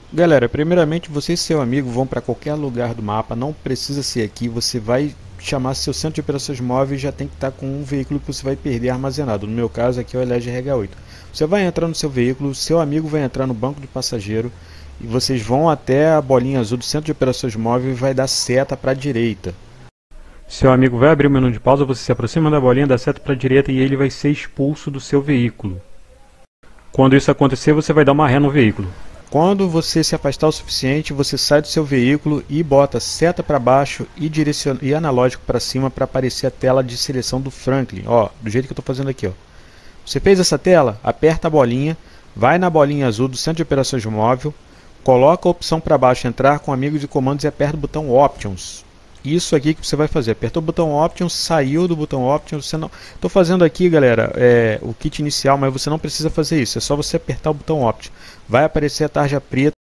Galera, primeiramente você e seu amigo vão para qualquer lugar do mapa, não precisa ser aqui, você vai chamar seu centro de operações móveis, já tem que estar com um veículo que você vai perder armazenado. No meu caso aqui é o Elege RH8. Você vai entrar no seu veículo, seu amigo vai entrar no banco de passageiro e vocês vão até a bolinha azul do centro de operações móveis e vai dar seta para a direita. Seu amigo vai abrir o menu de pausa, você se aproxima da bolinha, dá seta para a direita e ele vai ser expulso do seu veículo. Quando isso acontecer, você vai dar uma ré no veículo. Quando você se afastar o suficiente, você sai do seu veículo e bota seta para baixo e analógico para cima para aparecer a tela de seleção do Franklin, ó, do jeito que eu estou fazendo aqui, ó. Você fez essa tela? Aperta a bolinha, vai na bolinha azul do centro de operações móvel, coloca a opção para baixo entrar com amigos e comandos e aperta o botão Options. Isso aqui que você vai fazer, apertou o botão Options, saiu do botão Options, você não... Estou fazendo aqui, galera, o kit inicial, mas você não precisa fazer isso, é só você apertar o botão Options. Vai aparecer a tarja preta